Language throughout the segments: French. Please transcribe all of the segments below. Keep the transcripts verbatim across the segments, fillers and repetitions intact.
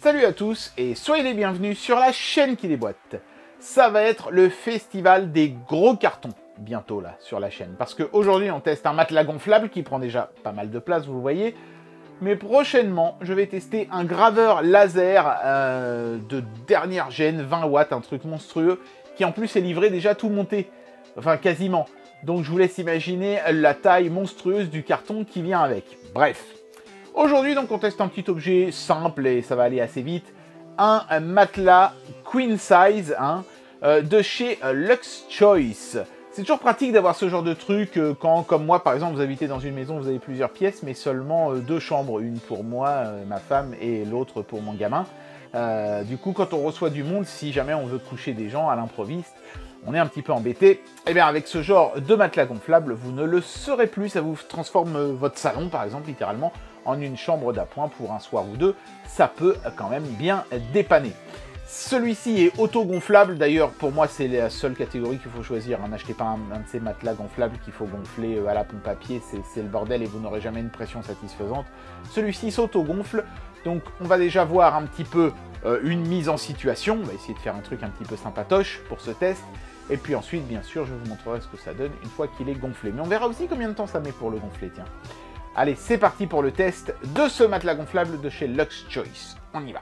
Salut à tous et soyez les bienvenus sur la chaîne qui déboîte. Ça va être le festival des gros cartons bientôt là sur la chaîne. Parce qu'aujourd'hui on teste un matelas gonflable qui prend déjà pas mal de place, vous le voyez. Mais prochainement je vais tester un graveur laser euh, de dernière gêne, vingt watts, un truc monstrueux, qui en plus est livré déjà tout monté. Enfin quasiment. Donc je vous laisse imaginer la taille monstrueuse du carton qui vient avec. Bref. Aujourd'hui, donc, on teste un petit objet simple et ça va aller assez vite. Un, un matelas queen size hein, euh, de chez euh, Lux Choice. C'est toujours pratique d'avoir ce genre de truc euh, quand, comme moi, par exemple, vous habitez dans une maison, vous avez plusieurs pièces, mais seulement euh, deux chambres. Une pour moi, euh, ma femme, et l'autre pour mon gamin. Euh, du coup, quand on reçoit du monde, si jamais on veut coucher des gens à l'improviste, on est un petit peu embêté. Et bien avec ce genre de matelas gonflable, vous ne le serez plus. Ça vous transforme votre salon, par exemple, littéralement, en une chambre d'appoint pour un soir ou deux. Ça peut quand même bien dépanner. Celui-ci est auto-gonflable. D'ailleurs, pour moi, c'est la seule catégorie qu'il faut choisir. N'achetez pas un, un de ces matelas gonflables qu'il faut gonfler à la pompe à pied. C'est le bordel et vous n'aurez jamais une pression satisfaisante. Celui-ci s'auto-gonfle. Donc, on va déjà voir un petit peu euh, une mise en situation. On va essayer de faire un truc un petit peu sympatoche pour ce test. Et puis ensuite, bien sûr, je vous montrerai ce que ça donne une fois qu'il est gonflé. Mais on verra aussi combien de temps ça met pour le gonfler, tiens. Allez, c'est parti pour le test de ce matelas gonflable de chez Lux Choice. On y va.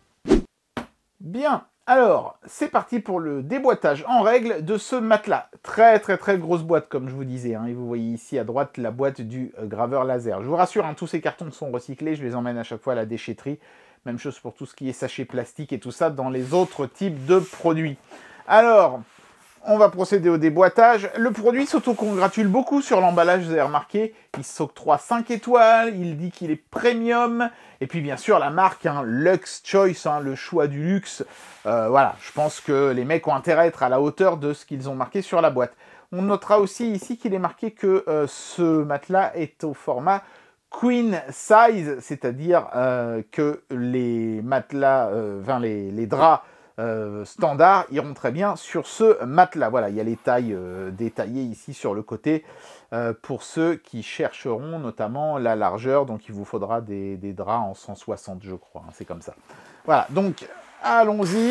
Bien, alors, c'est parti pour le déboîtage en règle de ce matelas. Très très très grosse boîte, comme je vous disais. Hein, et vous voyez ici à droite la boîte du euh, graveur laser. Je vous rassure, hein, tous ces cartons sont recyclés. Je les emmène à chaque fois à la déchetterie. Même chose pour tout ce qui est sachet plastique et tout ça dans les autres types de produits. Alors, on va procéder au déboîtage. Le produit s'auto-congratule beaucoup sur l'emballage, vous avez remarqué. Il s'octroie cinq étoiles, il dit qu'il est premium. Et puis bien sûr la marque, hein, Lux Choice, hein, le choix du luxe. Euh, voilà, je pense que les mecs ont intérêt à être à la hauteur de ce qu'ils ont marqué sur la boîte. On notera aussi ici qu'il est marqué que euh, ce matelas est au format queen size, c'est-à-dire euh, que les matelas, euh, enfin les, les draps, Euh, standard iront très bien sur ce matelas. Voilà, il y a les tailles euh, détaillées ici sur le côté euh, pour ceux qui chercheront notamment la largeur. Donc il vous faudra des, des draps en cent soixante, je crois. Hein, c'est comme ça. Voilà, donc allons-y.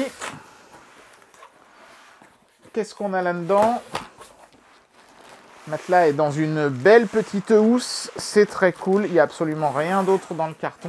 Qu'est-ce qu'on a là-dedans? Le matelas est dans une belle petite housse. C'est très cool. Il n'y a absolument rien d'autre dans le carton.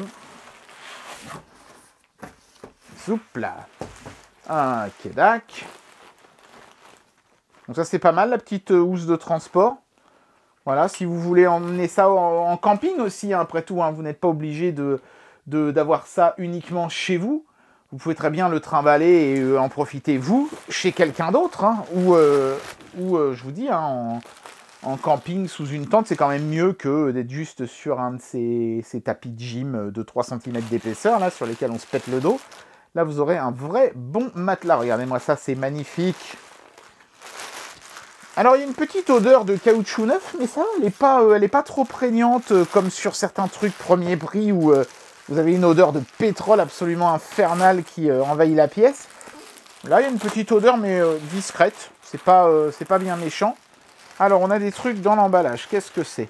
Zoup là. Un Kedak. Donc ça c'est pas mal la petite housse de transport. Voilà, si vous voulez emmener ça en, en camping aussi, hein, après tout, hein, vous n'êtes pas obligé de, de, d'avoir ça uniquement chez vous. Vous pouvez très bien le trimballer et euh, en profiter vous, chez quelqu'un d'autre. Hein, ou, euh, ou euh, je vous dis, hein, en, en camping sous une tente, c'est quand même mieux que d'être juste sur un de ces, ces tapis de gym de trois centimètres d'épaisseur, là, sur lesquels on se pète le dos. Là, vous aurez un vrai bon matelas. Regardez-moi ça, c'est magnifique. Alors, il y a une petite odeur de caoutchouc neuf, mais ça, elle n'est pas, euh, elle est pas trop prégnante, euh, comme sur certains trucs premier prix, où euh, vous avez une odeur de pétrole absolument infernale qui euh, envahit la pièce. Là, il y a une petite odeur, mais euh, discrète. C'est pas, euh, c'est pas bien méchant. Alors, on a des trucs dans l'emballage. Qu'est-ce que c'est?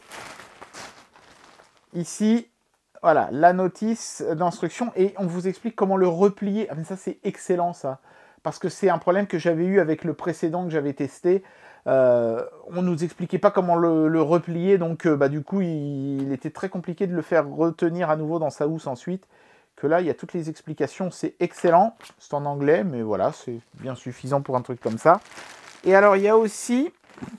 Ici... Voilà, la notice d'instruction et on vous explique comment le replier. Ah mais ça c'est excellent ça, parce que c'est un problème que j'avais eu avec le précédent que j'avais testé. Euh, on nous expliquait pas comment le, le replier, donc euh, bah, du coup il, il était très compliqué de le faire retenir à nouveau dans sa housse ensuite. Que là il y a toutes les explications, c'est excellent. C'est en anglais, mais voilà, c'est bien suffisant pour un truc comme ça. Et alors il y a aussi...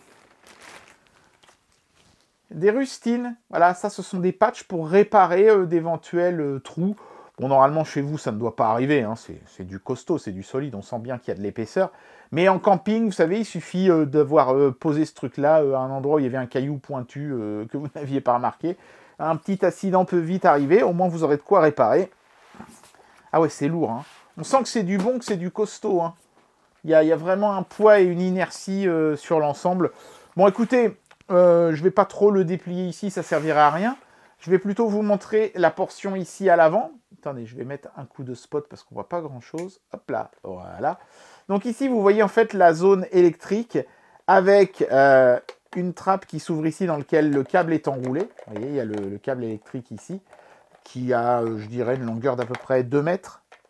des rustines, voilà, ça ce sont des patchs pour réparer euh, d'éventuels euh, trous. Bon, normalement chez vous ça ne doit pas arriver, hein. C'est du costaud, c'est du solide, on sent bien qu'il y a de l'épaisseur. Mais en camping, vous savez, il suffit euh, d'avoir euh, posé ce truc-là euh, à un endroit où il y avait un caillou pointu euh, que vous n'aviez pas remarqué. Un petit accident peut vite arriver, au moins vous aurez de quoi réparer. Ah ouais, c'est lourd, hein. On sent que c'est du bon, que c'est du costaud, hein. Il y a, il y a vraiment un poids et une inertie euh, sur l'ensemble. Bon, écoutez... Euh, je ne vais pas trop le déplier ici, ça ne servira à rien. Je vais plutôt vous montrer la portion ici à l'avant. Attendez, je vais mettre un coup de spot parce qu'on ne voit pas grand-chose. Hop là, voilà. Donc ici, vous voyez en fait la zone électrique avec euh, une trappe qui s'ouvre ici dans laquelle le câble est enroulé. Vous voyez, il y a le, le câble électrique ici qui a, euh, je dirais, une longueur d'à peu près deux mètres.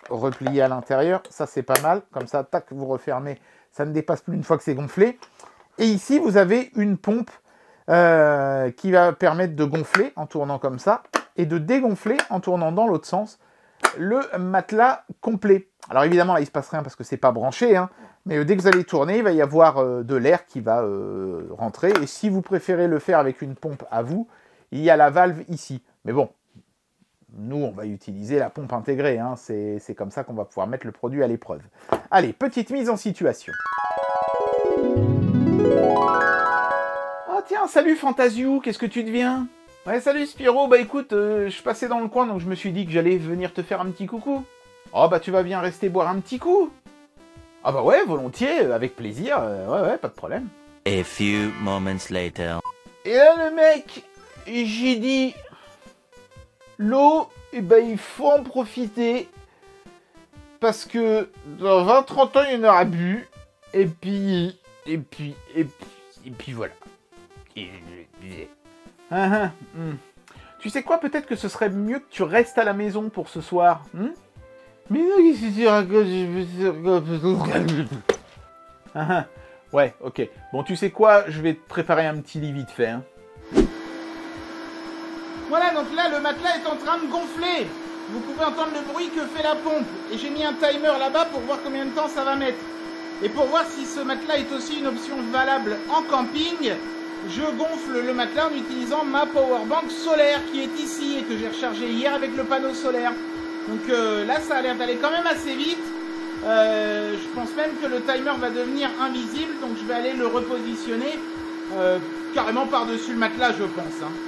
replié à l'intérieur. Ça, c'est pas mal. Comme ça, tac, vous refermez. Ça ne dépasse plus une fois que c'est gonflé. Et ici, vous avez une pompe euh, qui va permettre de gonfler en tournant comme ça et de dégonfler en tournant dans l'autre sens le matelas complet. Alors évidemment, là, il ne se passe rien parce que c'est pas branché, hein, mais euh, dès que vous allez tourner, il va y avoir euh, de l'air qui va euh, rentrer. Et si vous préférez le faire avec une pompe à vous, il y a la valve ici. Mais bon, nous, on va utiliser la pompe intégrée. Hein. C'est comme ça qu'on va pouvoir mettre le produit à l'épreuve. Allez, petite mise en situation. Oh tiens, salut Fantasiou, qu'est-ce que tu deviens? Ouais, salut Spiro, bah écoute, euh, je passais dans le coin, donc je me suis dit que j'allais venir te faire un petit coucou. Oh bah tu vas bien rester boire un petit coup? Ah bah ouais, volontiers, avec plaisir, euh, ouais ouais, pas de problème. A few moments later. Et là le mec, j'ai dit, l'eau, eh ben il faut en profiter, parce que dans vingt trente ans il y en aura bu, et puis, et puis, et puis, et puis voilà. Et, Ah, ah, hmm. Tu sais quoi, peut-être que ce serait mieux que tu restes à la maison pour ce soir. Hmm Mais non, qu'est-ce que tu racontes? Ah, ah. Ouais, ok. Bon, tu sais quoi, je vais te préparer un petit lit vite fait. Hein. Voilà, donc là, le matelas est en train de gonfler. Vous pouvez entendre le bruit que fait la pompe. Et j'ai mis un timer là-bas pour voir combien de temps ça va mettre. Et pour voir si ce matelas est aussi une option valable en camping, je gonfle le matelas en utilisant ma powerbank solaire qui est ici et que j'ai rechargé hier avec le panneau solaire. Donc euh, là, ça a l'air d'aller quand même assez vite. Euh, je pense même que le timer va devenir invisible, donc je vais aller le repositionner euh, carrément par-dessus le matelas, je pense. Hein.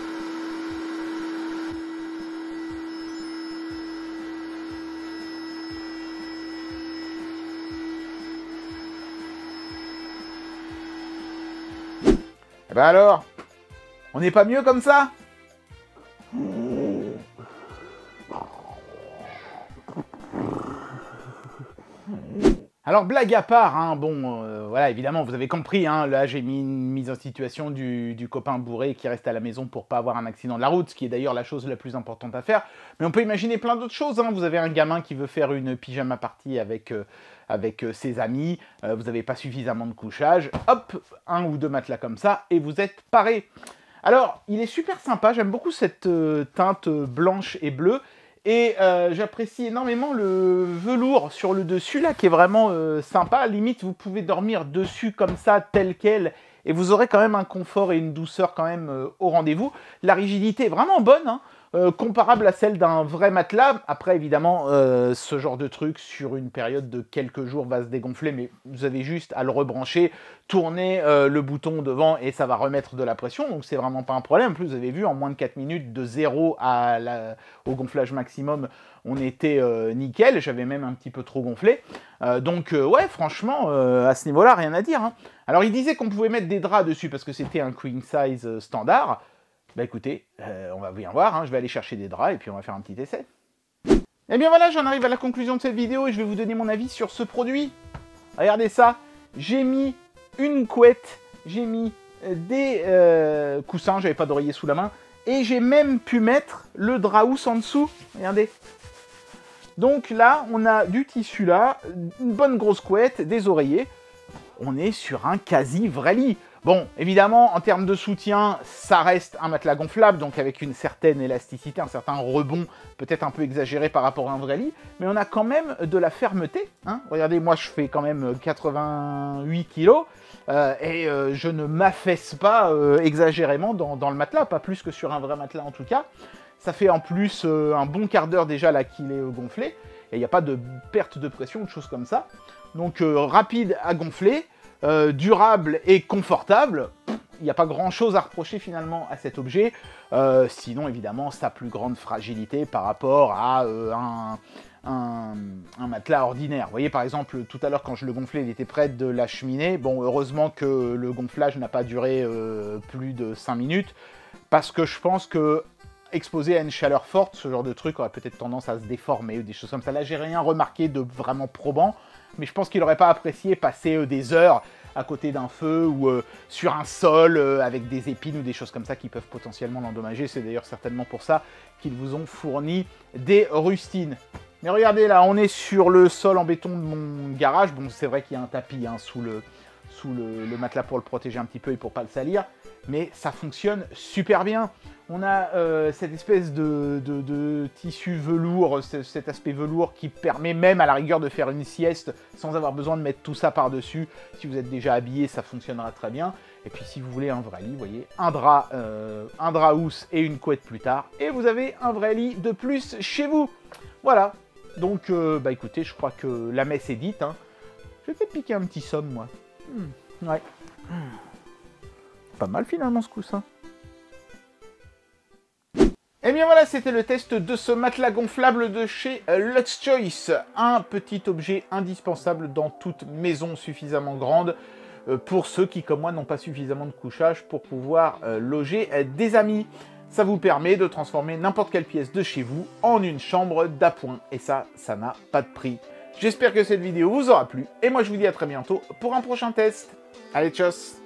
Eh ben alors, on n'est pas mieux comme ça? Alors, blague à part, hein, bon, euh, voilà, évidemment, vous avez compris, hein, là, j'ai mis une mise en situation du, du copain bourré qui reste à la maison pour pas avoir un accident de la route, ce qui est d'ailleurs la chose la plus importante à faire. Mais on peut imaginer plein d'autres choses, hein. Vous avez un gamin qui veut faire une pyjama party avec, euh, avec euh, ses amis, euh, vous n'avez pas suffisamment de couchage, hop, un ou deux matelas comme ça, et vous êtes paré. Alors, il est super sympa, j'aime beaucoup cette euh, teinte blanche et bleue, et euh, j'apprécie énormément le velours sur le dessus, là, qui est vraiment euh, sympa. Limite, vous pouvez dormir dessus comme ça, tel quel, et vous aurez quand même un confort et une douceur quand même euh, au rendez-vous. La rigidité est vraiment bonne, hein, euh, comparable à celle d'un vrai matelas. Après, évidemment, euh, ce genre de truc, sur une période de quelques jours, va se dégonfler, mais vous avez juste à le rebrancher, tourner euh, le bouton devant, et ça va remettre de la pression, donc c'est vraiment pas un problème. En plus, vous avez vu, en moins de quatre minutes, de zéro à la, au gonflage maximum, on était euh, nickel. J'avais même un petit peu trop gonflé. Euh, donc, euh, ouais, franchement, euh, à ce niveau-là, rien à dire. Hein. Alors, il disait qu'on pouvait mettre des draps dessus, parce que c'était un queen size standard. Bah écoutez, euh, on va bien voir, hein. Je vais aller chercher des draps et puis on va faire un petit essai. Et bien voilà, j'en arrive à la conclusion de cette vidéo et je vais vous donner mon avis sur ce produit. Regardez ça, j'ai mis une couette, j'ai mis des euh, coussins, j'avais pas d'oreiller sous la main, et j'ai même pu mettre le drap-housse en dessous, regardez. Donc là, on a du tissu là, une bonne grosse couette, des oreillers, on est sur un quasi vrai lit. Bon, évidemment, en termes de soutien, ça reste un matelas gonflable, donc avec une certaine élasticité, un certain rebond, peut-être un peu exagéré par rapport à un vrai lit, mais on a quand même de la fermeté. Hein. Regardez, moi je fais quand même quatre-vingt-huit kilos, euh, et euh, je ne m'affaisse pas euh, exagérément dans, dans le matelas, pas plus que sur un vrai matelas en tout cas. Ça fait en plus euh, un bon quart d'heure déjà là qu'il est euh, gonflé, et il n'y a pas de perte de pression ou de choses comme ça. Donc euh, rapide à gonfler, Euh, durable et confortable, il n'y a pas grand chose à reprocher finalement à cet objet, euh, sinon évidemment sa plus grande fragilité par rapport à euh, un, un, un matelas ordinaire. Vous voyez par exemple tout à l'heure quand je le gonflais il était près de la cheminée, bon heureusement que le gonflage n'a pas duré euh, plus de cinq minutes, parce que je pense que exposé à une chaleur forte, ce genre de truc aurait peut-être tendance à se déformer ou des choses comme ça. Là j'ai rien remarqué de vraiment probant, mais je pense qu'il n'aurait pas apprécié passer euh, des heures à côté d'un feu ou euh, sur un sol euh, avec des épines ou des choses comme ça qui peuvent potentiellement l'endommager. C'est d'ailleurs certainement pour ça qu'ils vous ont fourni des rustines. Mais regardez là, on est sur le sol en béton de mon garage. Bon, c'est vrai qu'il y a un tapis hein, sous, le, sous le, le matelas pour le protéger un petit peu et pour pas le salir. Mais ça fonctionne super bien. On a euh, cette espèce de, de, de tissu velours, cet aspect velours qui permet même à la rigueur de faire une sieste sans avoir besoin de mettre tout ça par-dessus. Si vous êtes déjà habillé, ça fonctionnera très bien. Et puis si vous voulez un vrai lit, vous voyez, un drap, euh, un drap housse et une couette plus tard. Et vous avez un vrai lit de plus chez vous. Voilà. Donc, euh, bah écoutez, je crois que la messe est dite. Hein. Je vais peut-être piquer un petit somme, moi. Mmh. Ouais. Mmh. Pas mal finalement ce coussin. Et bien voilà, c'était le test de ce matelas gonflable de chez Lux Choice. Un petit objet indispensable dans toute maison suffisamment grande euh, pour ceux qui, comme moi, n'ont pas suffisamment de couchage pour pouvoir euh, loger euh, des amis. Ça vous permet de transformer n'importe quelle pièce de chez vous en une chambre d'appoint. Et ça, ça n'a pas de prix. J'espère que cette vidéo vous aura plu. Et moi, je vous dis à très bientôt pour un prochain test. Allez, tchuss!